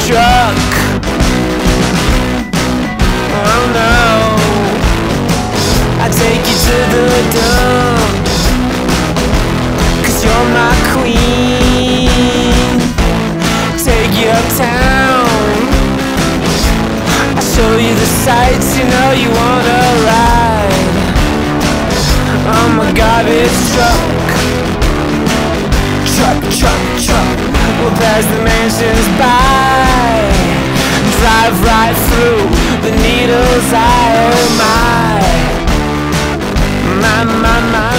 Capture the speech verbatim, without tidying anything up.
truck. Oh no, I take you to the dump, 'cause you're my queen. Take you uptown, I show you the sights, you know you wanna ride on my garbage truck. Truck, truck, truck, we'll pass the mansions by, drive right through the needle's eye. Oh my, my, my, my.